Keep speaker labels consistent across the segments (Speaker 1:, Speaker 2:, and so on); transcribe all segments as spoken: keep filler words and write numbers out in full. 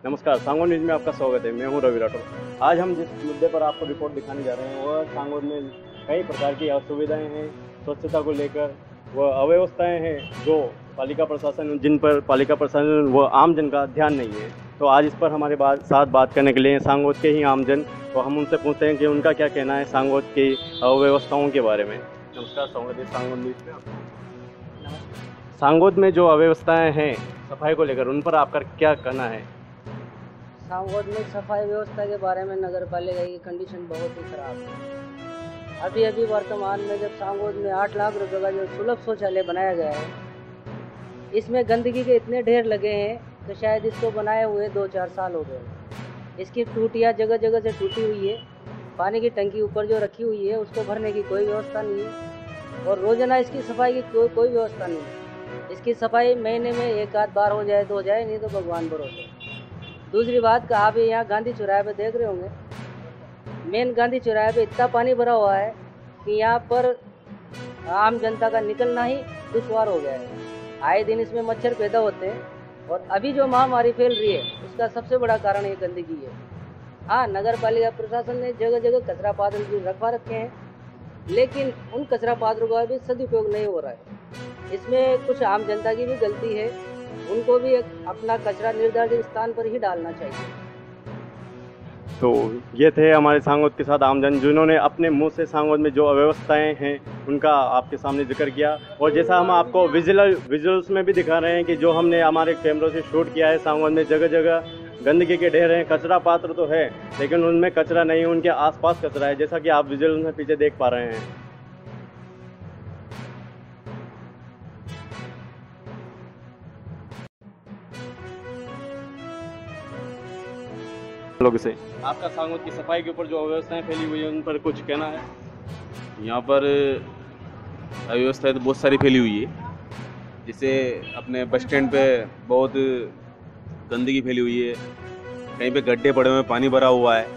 Speaker 1: नमस्कार, सांगोद न्यूज में आपका स्वागत है। मैं हूं रवि राठौर। आज हम जिस मुद्दे पर आपको रिपोर्ट दिखाने जा रहे हैं वह सांगोद में कई प्रकार की असुविधाएं हैं स्वच्छता को लेकर, वह अव्यवस्थाएं हैं जो पालिका प्रशासन जिन पर पालिका प्रशासन व आमजन का ध्यान नहीं है। तो आज इस पर हमारे बात साथ बात करने के लिए सांगोद के ही आमजन, तो हम उनसे पूछते हैं कि उनका क्या कहना है सांगोद की अव्यवस्थाओं के बारे में। नमस्कार, स्वागत है सांगोद न्यूज में। सांगोद में जो अव्यवस्थाएं हैं सफाई को लेकर, उन पर आपका क्या कहना है?
Speaker 2: सांगोद में सफाई व्यवस्था के बारे में नगर पालिका की कंडीशन बहुत ही खराब है। अभी अभी वर्तमान में जब सांगोद में आठ लाख रुपए का जो सुलभ शौचालय बनाया गया है, इसमें गंदगी के इतने ढेर लगे हैं कि शायद इसको बनाए हुए दो चार साल हो गए। इसकी टूटियाँ जगह जगह से टूटी हुई है। पानी की टंकी ऊपर जो रखी हुई है उसको भरने की कोई व्यवस्था नहीं है और रोजाना इसकी सफाई की कोई कोई व्यवस्था नहीं है। इसकी सफाई महीने में एक आध बार हो जाए तो हो जाए, नहीं तो भगवान भरोसे। दूसरी बात का आप यहाँ गांधी चौराहे पे देख रहे होंगे, मेन गांधी चौराहे पे इतना पानी भरा हुआ है कि यहाँ पर आम जनता का निकलना ही दुश्वार हो गया है। आए दिन इसमें मच्छर पैदा होते हैं और अभी जो महामारी फैल रही है उसका सबसे बड़ा कारण ये गंदगी है। हाँ, नगर पालिका प्रशासन ने जगह जगह कचरा पात्र भी रखवा रखे हैं, लेकिन उन कचरा पात्रों का भी सदुपयोग नहीं हो रहा है। इसमें कुछ आम जनता की भी गलती है, उनको भी एक अपना कचरा निर्धारित स्थान पर ही डालना चाहिए।
Speaker 1: तो ये थे हमारे सांगोद के साथ आमजन, जिन्होंने अपने मुंह से सांगोद में जो अव्यवस्थाएं हैं उनका आपके सामने जिक्र किया। और जैसा हम आपको विजुअल विजुअल्स में भी दिखा रहे हैं कि जो हमने हमारे कैमरों से शूट किया है, सांगोद में जगह जगह गंदगी के ढेर हैं। कचरा पात्र तो है लेकिन उनमें कचरा नहीं है, उनके आसपास कचरा है, जैसा कि आप विजुअल में पीछे देख पा रहे हैं। लोगों से आपका सांगोद की सफाई के ऊपर जो अव्यवस्थाएं फैली हुई है उन पर कुछ कहना है?
Speaker 3: यहाँ पर अव्यवस्था तो बहुत सारी फैली हुई है। जैसे अपने बस स्टैंड पे बहुत गंदगी फैली हुई है, कहीं पे गड्ढे पड़े हुए हैं, पानी भरा हुआ है।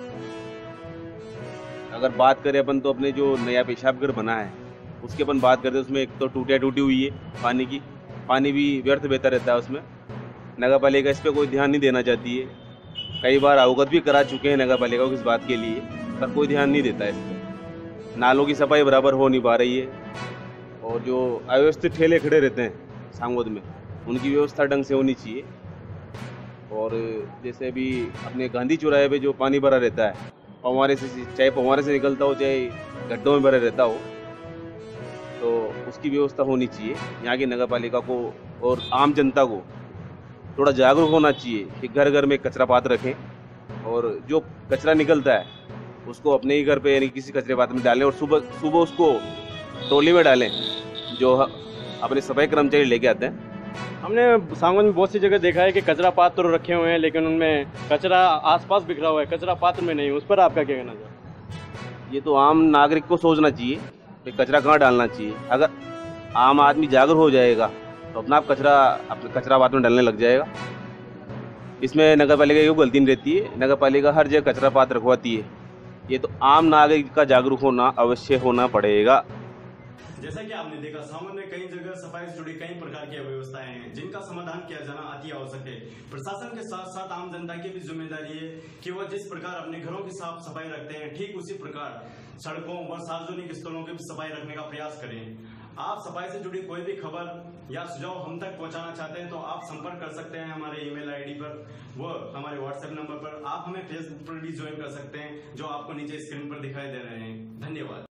Speaker 3: अगर बात करें अपन तो अपने जो नया पेशाब घर बना है उसकी अपन बात करते हैं, उसमें एक तो टूटिया टूटी हुई है पानी की, पानी भी व्यर्थ बहता रहता है उसमें। नगर पालिका इस पर कोई ध्यान नहीं देना चाहती है। कई बार अवगत भी करा चुके हैं नगर पालिका को इस बात के लिए, पर कोई ध्यान नहीं देता है इस पर। नालों की सफाई बराबर हो नहीं पा रही है और जो अव्यवस्थित ठेले खड़े रहते हैं सांगोद में उनकी व्यवस्था ढंग से होनी चाहिए। और जैसे अभी अपने गांधी चौराहे पे जो पानी भरा रहता है, फव्वारे से, चाहे फव्वारे से निकलता हो चाहे गड्ढों में भरा रहता हो, तो उसकी व्यवस्था होनी चाहिए। यहाँ की नगर पालिका को और आम जनता को थोड़ा जागरूक होना चाहिए कि घर घर में कचरा पात्र रखें और जो कचरा निकलता है उसको अपने ही घर पे यानी किसी कचरे पात्र में डालें और सुबह सुबह उसको ट्रॉली में डालें जो अपने सफाई कर्मचारी लेके आते हैं।
Speaker 1: हमने सांगोद में बहुत सी जगह देखा है कि कचरा पात्र रखे हुए हैं लेकिन उनमें कचरा आसपास बिखरा हुआ है, कचरा पात्र में नहीं। उस पर आपका क्या कहना चाहिए?
Speaker 3: ये तो आम नागरिक को सोचना चाहिए कि कचरा कहाँ डालना चाहिए। अगर आम आदमी जागरूक हो जाएगा तो अपना आप कचरा अपने कचरा पात्र में डालने लग जाएगा। इसमें नगर पालिका की गलती नहीं रहती है, नगर पालिका हर जगह कचरा पात्र रखवाती है। ये तो आम नागरिक का जागरूक होना अवश्य होना पड़ेगा।
Speaker 1: जैसा कि आपने देखा, सांगोद में कई जगह सफाई से जुड़ी कई प्रकार की अव्यवस्थाएं हैं जिनका समाधान किया जाना अति आवश्यक है। प्रशासन के साथ साथ आम जनता की भी जिम्मेदारी है कि वह जिस प्रकार अपने घरों की साफ सफाई रखते हैं, ठीक उसी प्रकार सड़कों व सार्वजनिक स्थलों की भी सफाई रखने का प्रयास करें। आप सफाई से जुड़ी कोई भी खबर या सुझाव हम तक पहुंचाना चाहते हैं तो आप संपर्क कर सकते हैं हमारे ईमेल आईडी पर व हमारे व्हाट्सएप नंबर पर। आप हमें फेसबुक पर भी ज्वाइन कर सकते हैं जो आपको नीचे स्क्रीन पर दिखाई दे रहे हैं। धन्यवाद।